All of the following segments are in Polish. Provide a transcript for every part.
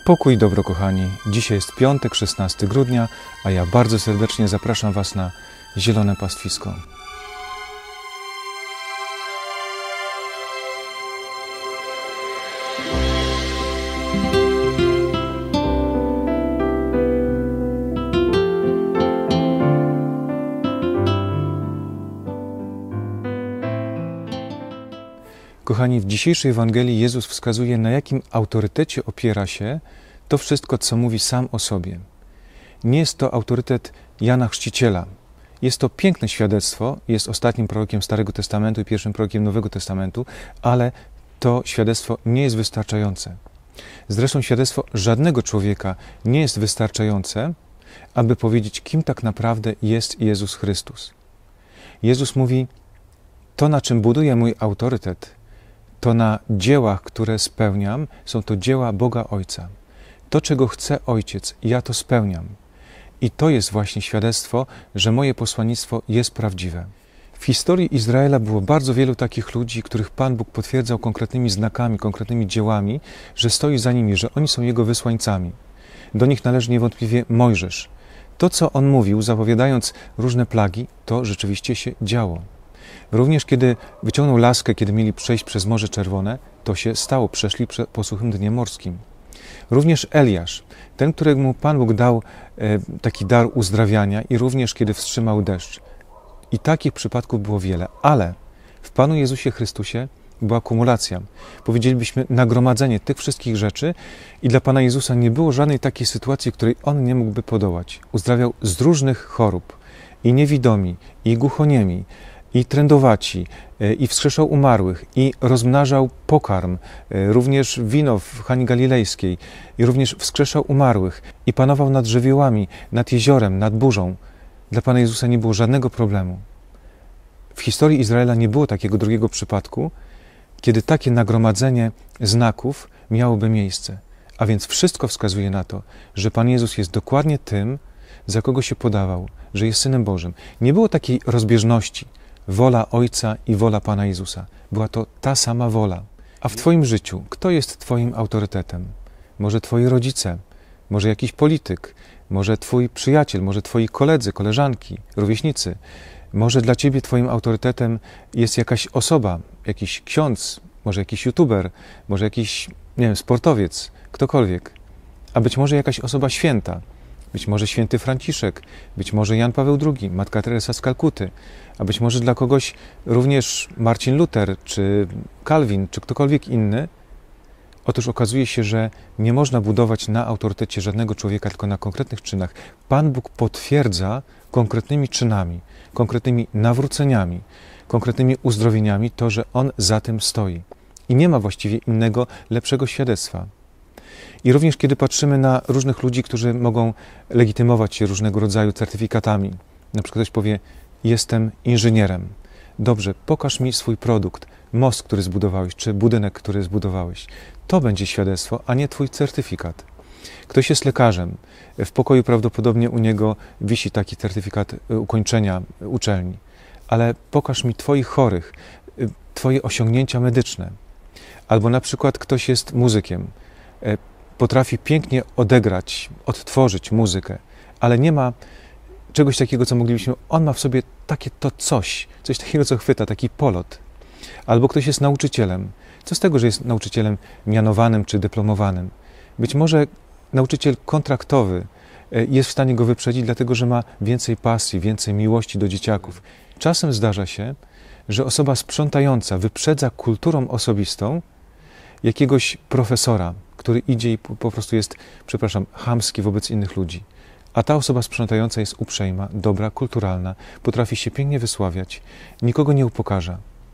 Pokój i dobro, kochani. Dzisiaj jest piątek, 16 grudnia, a ja bardzo serdecznie zapraszam Was na Zielone Pastwisko. Kochani, w dzisiejszej Ewangelii Jezus wskazuje, na jakim autorytecie opiera się to wszystko, co mówi sam o sobie. Nie jest to autorytet Jana Chrzciciela. Jest to piękne świadectwo, jest ostatnim prorokiem Starego Testamentu i pierwszym prorokiem Nowego Testamentu, ale to świadectwo nie jest wystarczające. Zresztą świadectwo żadnego człowieka nie jest wystarczające, aby powiedzieć, kim tak naprawdę jest Jezus Chrystus. Jezus mówi, to, na czym buduje mój autorytet, to na dziełach, które spełniam, są to dzieła Boga Ojca. To, czego chce Ojciec, ja to spełniam. I to jest właśnie świadectwo, że moje posłannictwo jest prawdziwe. W historii Izraela było bardzo wielu takich ludzi, których Pan Bóg potwierdzał konkretnymi znakami, konkretnymi dziełami, że stoi za nimi, że oni są Jego wysłańcami. Do nich należy niewątpliwie Mojżesz. To, co on mówił, zapowiadając różne plagi, to rzeczywiście się działo. Również kiedy wyciągnął laskę, kiedy mieli przejść przez Morze Czerwone, to się stało, przeszli po suchym dnie morskim. Również Eliasz, ten, któremu Pan Bóg dał taki dar uzdrawiania i również kiedy wstrzymał deszcz. I takich przypadków było wiele, ale w Panu Jezusie Chrystusie była kumulacja. Powiedzielibyśmy nagromadzenie tych wszystkich rzeczy i dla Pana Jezusa nie było żadnej takiej sytuacji, której On nie mógłby podołać. Uzdrawiał z różnych chorób, i niewidomi, i głuchoniemi, i trędowaci, i wskrzeszał umarłych, i rozmnażał pokarm, również wino w Hani Galilejskiej, i również wskrzeszał umarłych, i panował nad żywiołami, nad jeziorem, nad burzą. Dla Pana Jezusa nie było żadnego problemu. W historii Izraela nie było takiego drugiego przypadku, kiedy takie nagromadzenie znaków miałoby miejsce. A więc wszystko wskazuje na to, że Pan Jezus jest dokładnie tym, za kogo się podawał, że jest Synem Bożym. Nie było takiej rozbieżności. Wola Ojca i wola Pana Jezusa. Była to ta sama wola. A w Twoim życiu, kto jest Twoim autorytetem? Może Twoi rodzice, może jakiś polityk, może Twój przyjaciel, może Twoi koledzy, koleżanki, rówieśnicy. Może dla Ciebie Twoim autorytetem jest jakaś osoba, jakiś ksiądz, może jakiś youtuber, może jakiś, nie wiem, sportowiec, ktokolwiek. A być może jakaś osoba święta. Być może święty Franciszek, być może Jan Paweł II, Matka Teresa z Kalkuty, a być może dla kogoś również Marcin Luter, czy Kalwin, czy ktokolwiek inny. Otóż okazuje się, że nie można budować na autorytecie żadnego człowieka, tylko na konkretnych czynach. Pan Bóg potwierdza konkretnymi czynami, konkretnymi nawróceniami, konkretnymi uzdrowieniami to, że On za tym stoi. I nie ma właściwie innego, lepszego świadectwa. I również kiedy patrzymy na różnych ludzi, którzy mogą legitymować się różnego rodzaju certyfikatami. Na przykład ktoś powie, jestem inżynierem. Dobrze, pokaż mi swój produkt, most, który zbudowałeś, czy budynek, który zbudowałeś. To będzie świadectwo, a nie Twój certyfikat. Ktoś jest lekarzem. W pokoju prawdopodobnie u niego wisi taki certyfikat ukończenia uczelni. Ale pokaż mi Twoich chorych, Twoje osiągnięcia medyczne. Albo na przykład ktoś jest muzykiem. Potrafi pięknie odegrać, odtworzyć muzykę, ale nie ma czegoś takiego, co moglibyśmy... On ma w sobie takie to coś takiego, co chwyta, taki polot. Albo ktoś jest nauczycielem. Co z tego, że jest nauczycielem mianowanym czy dyplomowanym? Być może nauczyciel kontraktowy jest w stanie go wyprzedzić, dlatego że ma więcej pasji, więcej miłości do dzieciaków. Czasem zdarza się, że osoba sprzątająca wyprzedza kulturą osobistą jakiegoś profesora, który idzie i po prostu jest, chamski wobec innych ludzi. A ta osoba sprzątająca jest uprzejma, dobra, kulturalna, potrafi się pięknie wysławiać, nikogo nie upokarza.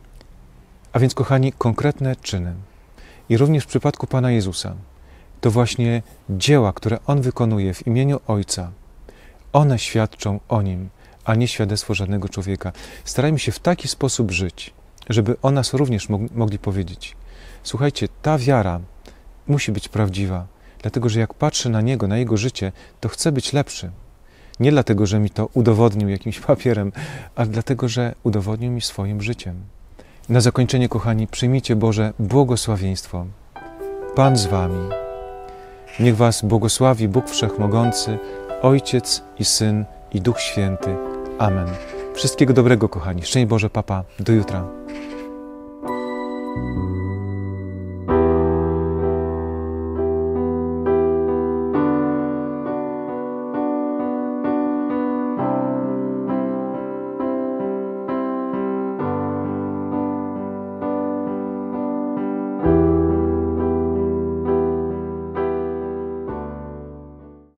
A więc, kochani, konkretne czyny. I również w przypadku Pana Jezusa, to właśnie dzieła, które On wykonuje w imieniu Ojca, one świadczą o Nim, a nie świadectwo żadnego człowieka. Starajmy się w taki sposób żyć, żeby o nas również mogli powiedzieć. Słuchajcie, ta wiara musi być prawdziwa, dlatego że jak patrzę na Niego, na Jego życie, to chcę być lepszy. Nie dlatego, że mi to udowodnił jakimś papierem, ale dlatego, że udowodnił mi swoim życiem. Na zakończenie, kochani, przyjmijcie Boże błogosławieństwo. Pan z wami. Niech was błogosławi Bóg Wszechmogący, Ojciec i Syn i Duch Święty. Amen. Wszystkiego dobrego, kochani. Szczęść Boże, papa. Do jutra.